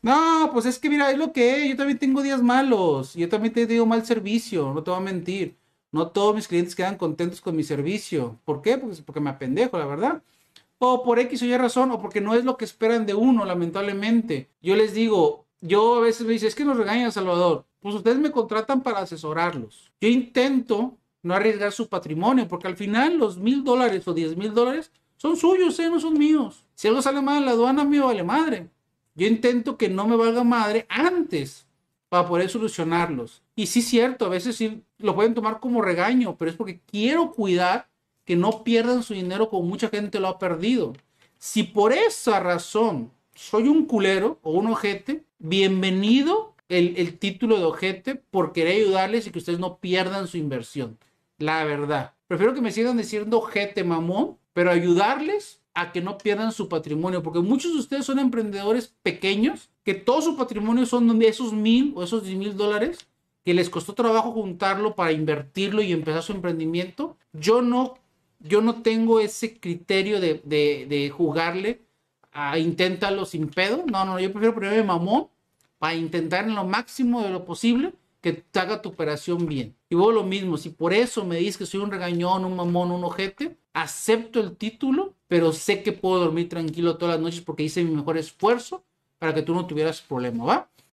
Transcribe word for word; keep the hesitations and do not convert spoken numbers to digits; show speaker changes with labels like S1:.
S1: No, pues es que mira, es lo que es. Yo también tengo días malos. Yo también te digo mal servicio, no te voy a mentir. No todos mis clientes quedan contentos con mi servicio. ¿Por qué? Pues porque me apendejo, la verdad. O por X o Y razón, o porque no es lo que esperan de uno, lamentablemente. Yo les digo, yo a veces me dicen, es que nos regañan, Salvador. Pues ustedes me contratan para asesorarlos. Yo intento no arriesgar su patrimonio, porque al final los mil dólares o diez mil dólares son suyos, ¿eh? No son míos. Si algo sale mal en la aduana, me vale madre. Yo intento que no me valga madre antes para poder solucionarlos. Y sí es cierto, a veces sí lo pueden tomar como regaño, pero es porque quiero cuidar que no pierdan su dinero como mucha gente lo ha perdido. Si por esa razón soy un culero o un ojete, bienvenido el, el título de ojete por querer ayudarles y que ustedes no pierdan su inversión. La verdad. Prefiero que me sigan diciendo ojete mamón, pero ayudarles a que no pierdan su patrimonio, porque muchos de ustedes son emprendedores pequeños, que todo su patrimonio son de esos mil o esos diez mil dólares, que les costó trabajo juntarlo para invertirlo y empezar su emprendimiento. Yo no, yo no tengo ese criterio de, de, de jugarle a inténtalo sin pedo. No, no, yo prefiero ponerme mamón para intentar en lo máximo de lo posible que te haga tu operación bien. Y vos lo mismo, si por eso me dices que soy un regañón, un mamón, un ojete, acepto el título, pero sé que puedo dormir tranquilo todas las noches porque hice mi mejor esfuerzo para que tú no tuvieras problema, ¿va?